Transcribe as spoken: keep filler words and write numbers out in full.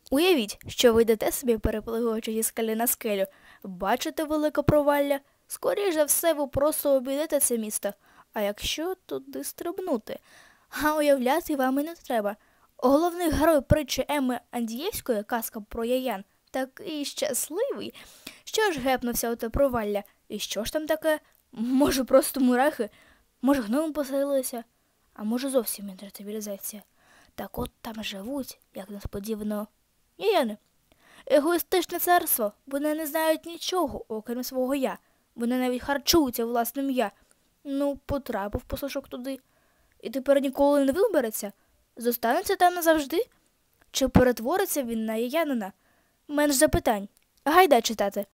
Уявіть, що ви йдете собі, перепливаючи зі скелі на скелю, бачите велике провалля, скоріш за все ви просто обійдете це місто, а якщо туди стрибнути? А уявляти вам і не треба. Головний герой притчі Емми Андієвської «Казка про Яян» такий щасливий, що ж гепнувся у те провалля. І що ж там таке? Може, просто мурахи? Може, гноми поселилися? А може, зовсім інша цивілізація? Так от там живуть, як несподівано, яяни. Егоїстичне царство. Вони не знають нічого, окрім свого «я». Вони навіть харчуються власним «я». Ну, потрапив послушок туди. І тепер ніколи не вибереться? Зостанеться там назавжди? Чи перетвориться він на яянина? Менш запитань. Гайда читати.